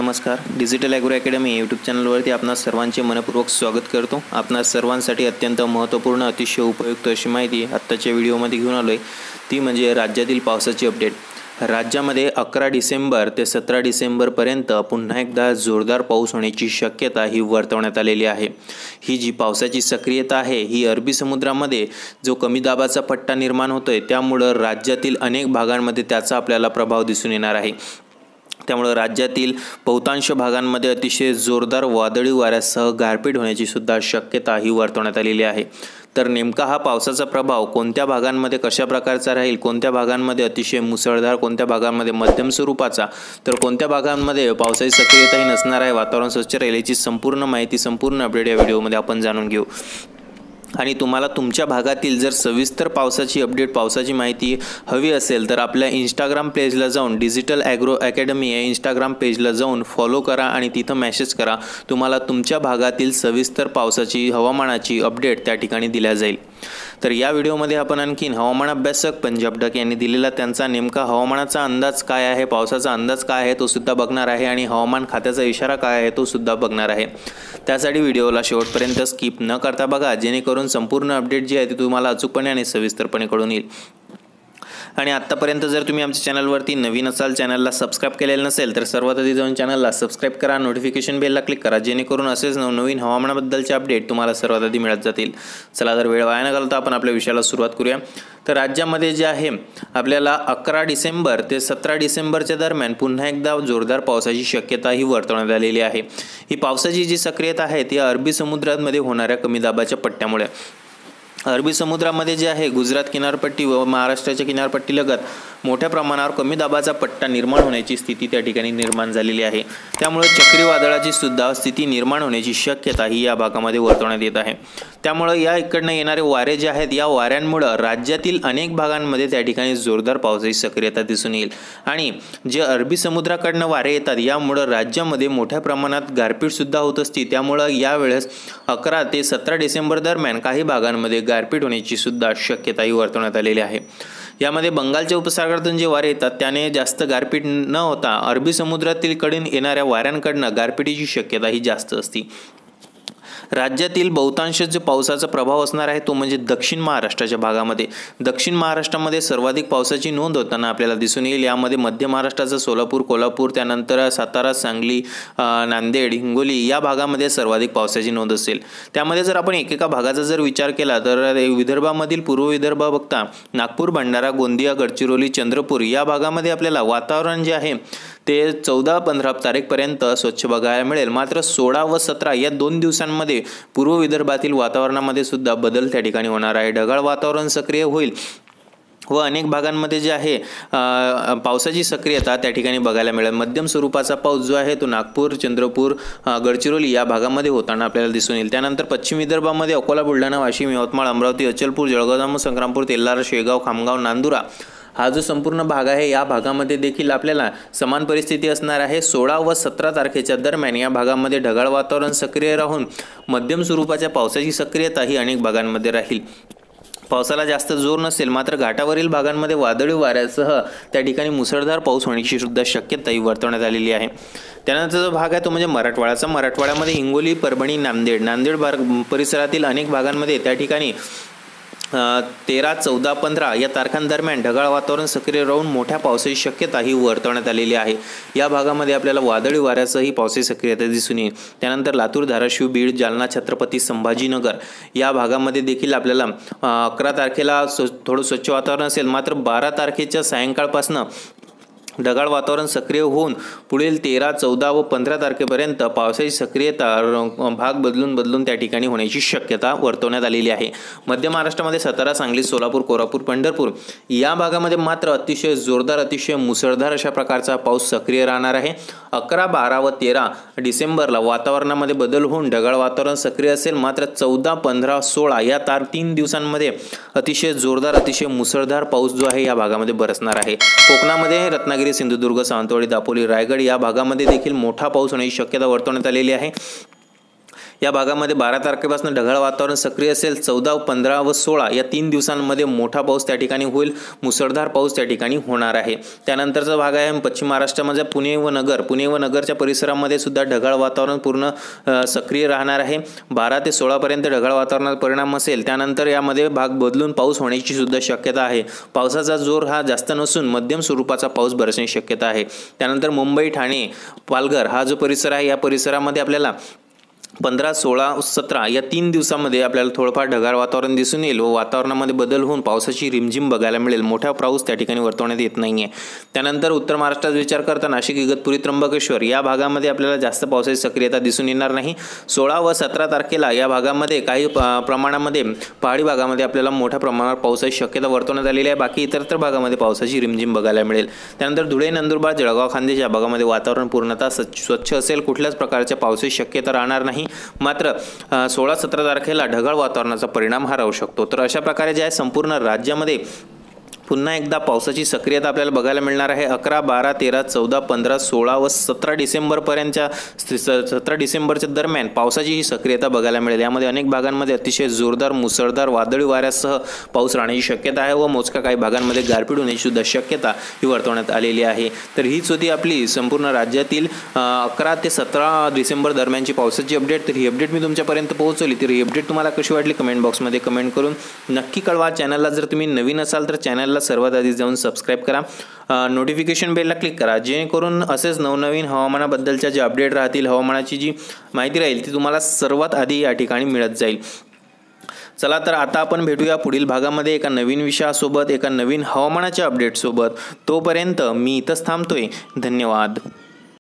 नमस्कार. Digital agro academy YouTube चॅनलवरती आपणा सर्वांचे मनपूर्वक स्वागत करतो. आपणा सर्वांसाठी अत्यंत महत्त्वपूर्ण अतिशय उपयुक्त अशी माहिती आत्ताच्या व्हिडिओमध्ये घेऊन आलो आहे. ती म्हणजे राज्यातील पावसाची अपडेट. राज्यामध्ये 11 डिसेंबर ते 17 डिसेंबरपर्यंत पुन्हा एकदा जोरदार पाऊस होण्याची शक्यता ही वर्तवण्यात आलेली आहे. ही जी पावसाची सक्रियता आहे ही अरबी समुद्रामध्ये जो कमी दाबाचा पट्टा निर्माण होतोय त्यामुळं राज्यातील अनेक भागांमध्ये त्याचा आपल्याला प्रभाव दिसून येणार आहे. त्यामुळे राज्यातील बहुतांश भागांमध्ये अतिशय जोरदार वादळी वाऱ्यासह गारपीट होण्याची सुद्धा शक्यता ही वर्तवण्यात आलेली आहे. तर नेमका हा पावसाचा प्रभाव कोणत्या भागांमध्ये कशा प्रकारचा राहील, कोणत्या भागांमध्ये अतिशय मुसळधार, कोणत्या भागांमध्ये मध्यम स्वरूपाचा, तर कोणत्या भागांमध्ये पावसाची सक्रियताही नसणार आहे, वातावरण स्वच्छ राहील, याची संपूर्ण माहिती संपूर्ण अपडेट या व्हिडिओमध्ये आपण जाणून घेऊ. आणि तुम्हाला तुमच्या भागातील जर सविस्तर पावसाची अपडेट, पावसाची माहिती हवी असेल तर आपल्या इंस्टाग्राम पेजला जाऊन डिजिटल ॲग्रो अकॅडमी या इंस्टाग्राम पेजला जाऊन फॉलो करा आणि तिथं मेसेज करा. तुम्हाला तुमच्या भागातील सविस्तर पावसाची हवामानाची अपडेट त्या ठिकाणी दिल्या जाईल. तर या व्हिडिओमध्ये आपण आणखीन हवामान अभ्यासक पंजाब डक यांनी दिलेला त्यांचा नेमका हवामानाचा अंदाज काय आहे, पावसाचा अंदाज काय आहे तो सुद्धा बघणार आहे आणि हवामान खात्याचा इशारा काय आहे तो सुद्धा बघणार आहे. त्यासाठी व्हिडिओला शेवटपर्यंत स्किप न करता बघा, जेणेकरून संपूर्ण अपडेट जी आहे ती तुम्हाला अचूकपणे आणि सविस्तरपणे कळून येईल. आणि आत्तापर्यंत जर तुम्ही आमच्या चॅनलवरती नवीन असाल, चॅनलला सबस्क्राईब केलेलं नसेल तर सर्वात आधी जाऊन चॅनलला सबस्क्राईब करा, नोटिफिकेशन बेलला क्लिक करा, जेणेकरून असेच नवनवीन हवामानाबद्दलचे अपडेट तुम्हाला सर्वात आधी मिळत जातील. चला तर वेळ वाया न घालता आपण आपल्या विषयाला सुरुवात करूया. तर राज्यामध्ये जे आहे आपल्याला 11 डिसेंबर ते 17 डिसेंबरच्या दरम्यान पुन्हा एकदा जोरदार पावसाची शक्यता ही वर्तवण्यात आलेली आहे. ही पावसाची जी सक्रियता आहे ती अरबी समुद्रामध्ये होणाऱ्या कमी दाबाच्या पट्ट्यामुळे. अरबी समुद्रामध्ये जे आहे गुजरात किनारपट्टी व महाराष्ट्राच्या किनारपट्टीलगत मोठ्या प्रमाणावर कमी दाबाचा पट्टा निर्माण होण्याची स्थिती त्या ठिकाणी निर्माण झालेली आहे. त्यामुळे चक्रीवादळाची सुद्धा स्थिती निर्माण होण्याची शक्यता ही या भागामध्ये वर्तवण्यात येत आहे. त्यामुळे या इकडनं येणारे वारे जे आहेत या वाऱ्यांमुळे राज्यातील अनेक भागांमध्ये त्या ठिकाणी जोरदार पावसाची सक्रियता दिसून येईल. आणि जे अरबी समुद्राकडनं वारे येतात यामुळे राज्यामध्ये मोठ्या प्रमाणात गारपीटसुद्धा होत असते. त्यामुळे यावेळेस 11 ते 17 डिसेंबर दरम्यान काही भागांमध्ये गारपीट होण्याची सुद्धा शक्यताही वर्तवण्यात आलेली आहे. यामध्ये बंगालच्या उपसागरातून जे वारे येतात त्याने जास्त गारपीट न होता अरबी समुद्रातील कडून येणाऱ्या वाऱ्यांकडनं गारपिटीची शक्यता ही जास्त असते. राज्यातील बहुतांश जो पावसाचा प्रभाव असणार आहे तो म्हणजे दक्षिण महाराष्ट्राच्या भागामध्ये. दक्षिण महाराष्ट्रामध्ये सर्वाधिक पावसाची नोंद होताना आपल्याला दिसून येईल. यामध्ये मध्य महाराष्ट्राचं सोलापूर, कोल्हापूर, त्यानंतर सातारा, सांगली, नांदेड, हिंगोली या भागामध्ये सर्वाधिक पावसाची नोंद असेल. त्यामध्ये जर आपण एकेका भागाचा जर विचार केला तर विदर्भामधील पूर्व विदर्भ बघता नागपूर, भंडारा, गोंदिया, गडचिरोली, चंद्रपूर या भागामध्ये आपल्याला वातावरण जे आहे ते 14-15 तारीखपर्यंत स्वच्छ बघायला मिळेल. मात्र 16 व 17 या 2 दिवसांमध्ये पूर्व विदर्भातील वातावरणामध्ये सुद्धा बदल त्या ठिकाणी होणार आहे. ढगाळ वातावरण सक्रिय होईल व अनेक भागांमध्ये जे आहे पावसाची सक्रियता त्या ठिकाणी बघायला मिळेल. मध्यम स्वरूपाचा पाऊस जो आहे तो नागपूर, चंद्रपूर, गडचिरोली या भागामध्ये होताना आपल्याला दिसून येईल. त्यानंतर पश्चिम विदर्भामध्ये अकोला, बुलढाणा, वाशिम, यवतमाळ, अमरावती, अचलपूर, जळगाव, संग्रामपूर, तेल्हारा, शेगाव, खामगाव, नांदुरा हा जो संपूर्ण भाग आहे या भागामध्ये देखील आपल्याला समान परिस्थिती असणार आहे. 16 व 17 तारखेच्या दरम्यान या भागामध्ये ढगाळ वातावरण सक्रिय राहून मध्यम स्वरूपाच्या पावसाची सक्रियता ही अनेक भागांमध्ये राहील. पावसाला जास्त जोर नसेल, मात्र घाटावरील भागांमध्ये वादळी वाऱ्यासह त्या ठिकाणी मुसळधार पाऊस होण्याची सुद्धा शक्यता ही वर्तवण्यात आलेली आहे. त्यानंतर जो भाग आहे तो म्हणजे मराठवाड्याचा. मराठवाड्यामध्ये हिंगोली, परभणी, नांदेड परिसरातील अनेक भागांमध्ये त्या ठिकाणी 13, 14, 15 या तारखांदरम्यान ढगाळ वातावरण सक्रिय राहून मोठ्या पावसाची शक्यता ही वर्तवण्यात आलेली आहे. या भागामध्ये आपल्याला वादळी वाऱ्यासही पावसाची सक्रियता दिसून येईल. त्यानंतर लातूर, धाराशिव, बीड, जालना, छत्रपती संभाजीनगर या भागामध्ये देखील आपल्याला 11 तारखेला थोडं स्वच्छ वातावरण असेल, मात्र 12 तारखेच्या सायंकाळपासून ढगाळ वातावरण सक्रिय होऊन पुढील 13, 14 व 15 तारखेपर्यंत पावसाची सक्रियता भाग बदलून त्या ठिकाणी होण्याची शक्यता वर्तवण्यात आलेली आहे. मध्य महाराष्ट्रामध्ये सातारा, सांगली, सोलापूर, कोल्हापूर, पंढरपूर या भागामध्ये मात्र अतिशय जोरदार, अतिशय मुसळधार अशा प्रकारचा पाऊस सक्रिय राहणार आहे. 11, 12 व 13 डिसेंबरला वातावरणामध्ये बदल होऊन ढगाळ वातावरण सक्रिय असेल, मात्र 14, 15, 16 या 3 दिवसांमध्ये अतिशय जोरदार, अतिशय मुसळधार पाऊस जो आहे या भागामध्ये बरसणार आहे. कोकणामध्ये रत्नागिरी, सिंधुदुर्ग, सावंतवाडी, दापोली, रायगड या भागामध्ये देखील मोठा पाऊस होण्याची शक्यता वर्तवण्यात आलेली आहे. या भागामध्ये 12 तारखेपासून ढगाळ वातावरण सक्रिय असेल. 14, 15 व 16 या 3 दिवसांमध्ये मोठा पाऊस त्या ठिकाणी होईल. मुसळधार पाऊस त्या ठिकाणी होणार आहे. त्यानंतरचा भाग आहे पश्चिम महाराष्ट्रामध्ये पुणे व नगरच्या परिसरामध्ये सुद्धा ढगाळ वातावरण पूर्ण सक्रिय राहणार आहे. 12 ते 16 पर्यंत ढगाळ वातावरणाचा परिणाम असेल. त्यानंतर यामध्ये भाग बदलून पाऊस होण्याची सुद्धा शक्यता आहे. पावसाचा जोर हा जास्त नसून मध्यम स्वरूपाचा पाऊस बरसण्याची शक्यता आहे. त्यानंतर मुंबई, ठाणे, पालघर हा जो परिसर आहे या परिसरामध्ये आपल्याला 15, 16, 17 या 3 दिवसांमध्ये आपल्याला थोडंफार ढगाळ वातावरण दिसून येईल व वातावरणामध्ये बदल होऊन पावसाची रिमझिम बघायला मिळेल. मोठा पाऊस त्या ठिकाणी वर्तवण्यात येत नाही आहे. त्यानंतर उत्तर महाराष्ट्रात विचार करता नाशिक, इगतपुरी, त्र्यंबकेश्वर या भागामध्ये आपल्याला जास्त पावसाची सक्रियता दिसून येणार नाही. 16 व 17 तारखेला या भागामध्ये काही प्रमाणामध्ये पहाडी भागामध्ये आपल्याला मोठ्या प्रमाणावर पावसाची शक्यता वर्तवण्यात आलेली आहे. बाकी इतरत्र भागामध्ये पावसाची रिमझिम बघायला मिळेल. त्यानंतर धुळे, नंदुरबार, जळगाव, खान्देश या भागामध्ये वातावरण पूर्णतः स्वच्छ असेल. कुठल्याच प्रकारच्या पावसाची शक्यता राहणार नाही. मात्र 16-17 तारखेला ढगाळ वातावरणाचा परिणाम हा राहू शकतो. तर अशा प्रकारे जे आहे संपूर्ण राज्यामध्ये पुन्हा एकदा पावसाची सक्रियता आपल्याला बघायला मिळणार आहे. 11, 12, 13, 14, 15, 16 व 17 डिसेंबरपर्यंतच्या 17 डिसेंबरच्या दरम्यान पावसाची ही सक्रियता बघायला मिळेल. यामध्ये अनेक भागांमध्ये अतिशय जोरदार मुसळधार वादळी वाऱ्यासह पाऊस राहण्याची शक्यता आहे व मोजक्या काही भागांमध्ये गारपीट होण्याची सुद्धा शक्यता ही वर्तवण्यात आलेली आहे. तर हीच होती आपली संपूर्ण राज्यातील 11 ते 17 डिसेंबर दरम्यानची पावसाची अपडेट. तर ही अपडेट मी तुमच्यापर्यंत पोहोचवली. तर ही अपडेट तुम्हाला कशी वाटली कमेंट बॉक्समध्ये कमेंट करून नक्की कळवा. चॅनलला जर तुम्ही नवीन असाल तर चॅनलला सर्वात आधी जाऊन सबस्क्राईब करा. नोटिफिकेशन बेलला क्लिक करा जेणेकरून असेच नवनवीन हवामानाबद्दलच्या जे अपडेट राहतील, हवामानाची जी माहिती राहील ती तुम्हाला सर्वात आधी या ठिकाणी मिळत जाईल. चला तर आता आपण भेटूया पुढील भागामध्ये एका नवीन विषयासोबत, एका नवीन हवामानाच्या अपडेटसोबत. तोपर्यंत मी इथंच थांबतोय. धन्यवाद.